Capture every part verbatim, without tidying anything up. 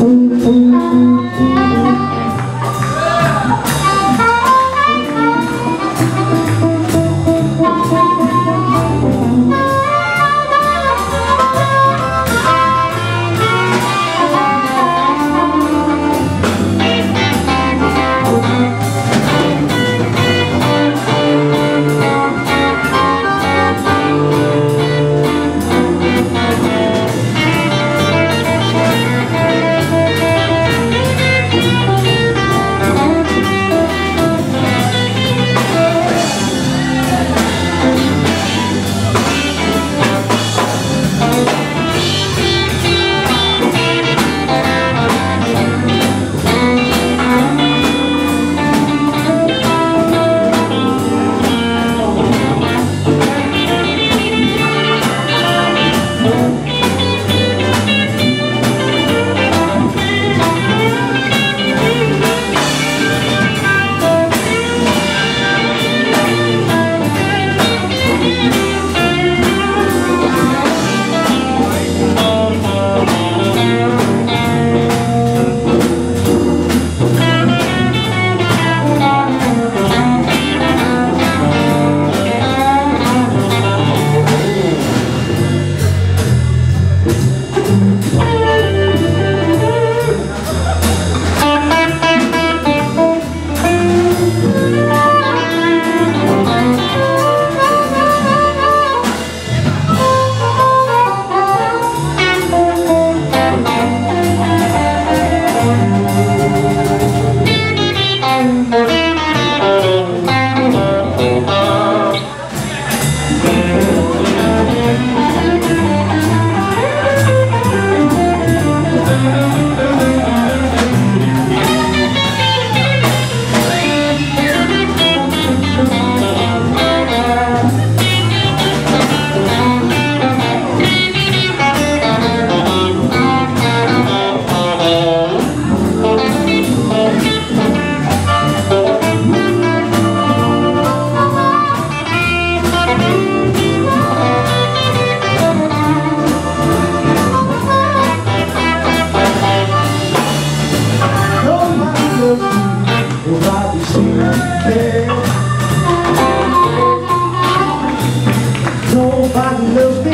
Nobody loves me,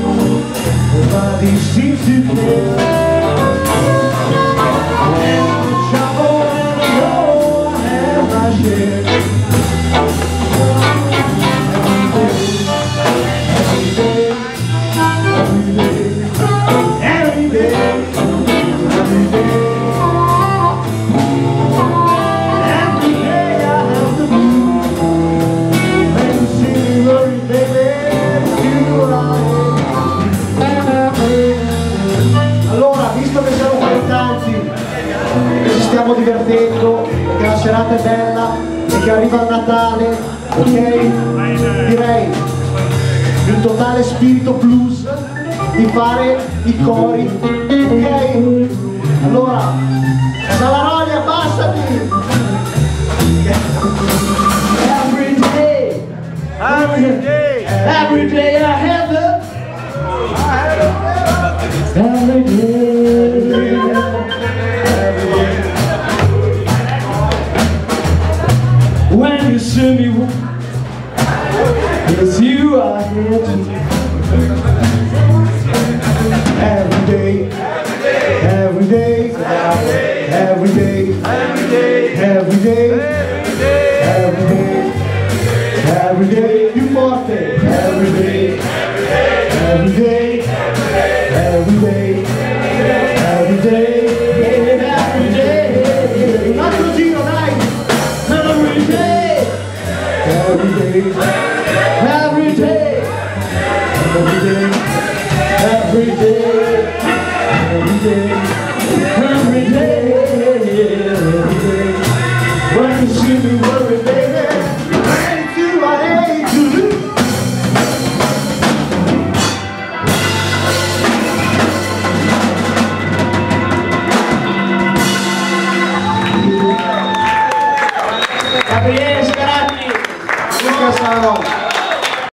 nobody seems to care. Trouble and I know I have my share. Every day, every day, every day, every day, every day I have the blues. When you see me worry, baby, allora, visto che siamo qua in tanti e ci stiamo divertendo, che la serata è bella e che arriva il Natale, ok? Direi, in totale spirito blues, di fare i cori, ok? Allora, Salaroli, abbassati! Every day, every day, every day I have the every day, every day. When you see me, it's you I hear to. Every day, every day, every day, every day, every day, every day, every day, you forte, every day, every day, every day, every day, every day, un altro giro dai, every day, every day, every day, every day, every day, every day, every day, every day, when you see me